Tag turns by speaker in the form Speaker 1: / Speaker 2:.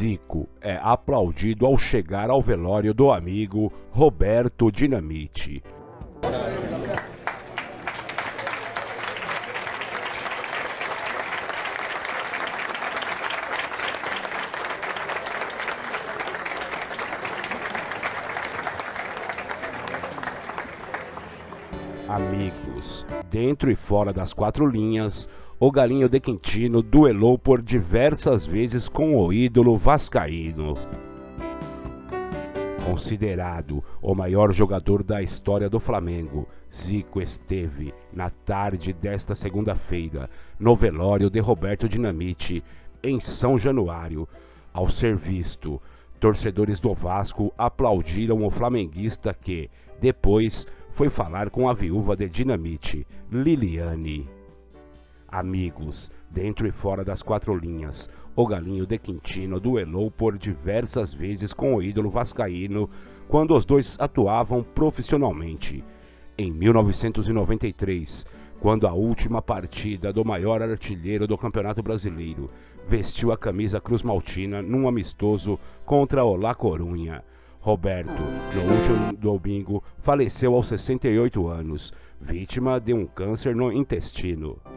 Speaker 1: Zico é aplaudido ao chegar ao velório do amigo Roberto Dinamite. Amigos, dentro e fora das quatro linhas, o Galinho de Quintino duelou por diversas vezes com o ídolo vascaíno. Considerado o maior jogador da história do Flamengo, Zico esteve, na tarde desta segunda-feira, no velório de Roberto Dinamite, em São Januário. Ao ser visto, torcedores do Vasco aplaudiram o flamenguista que, depois, foi falar com a viúva de Dinamite, Liliane. Amigos, dentro e fora das quatro linhas, o Galinho de Quintino duelou por diversas vezes com o ídolo vascaíno quando os dois atuavam profissionalmente. Em 1993, quando a última partida do maior artilheiro do Campeonato Brasileiro vestiu a camisa cruz-maltina num amistoso contra o La Corunha. Roberto, no último domingo, faleceu aos 68 anos, vítima de um câncer no intestino.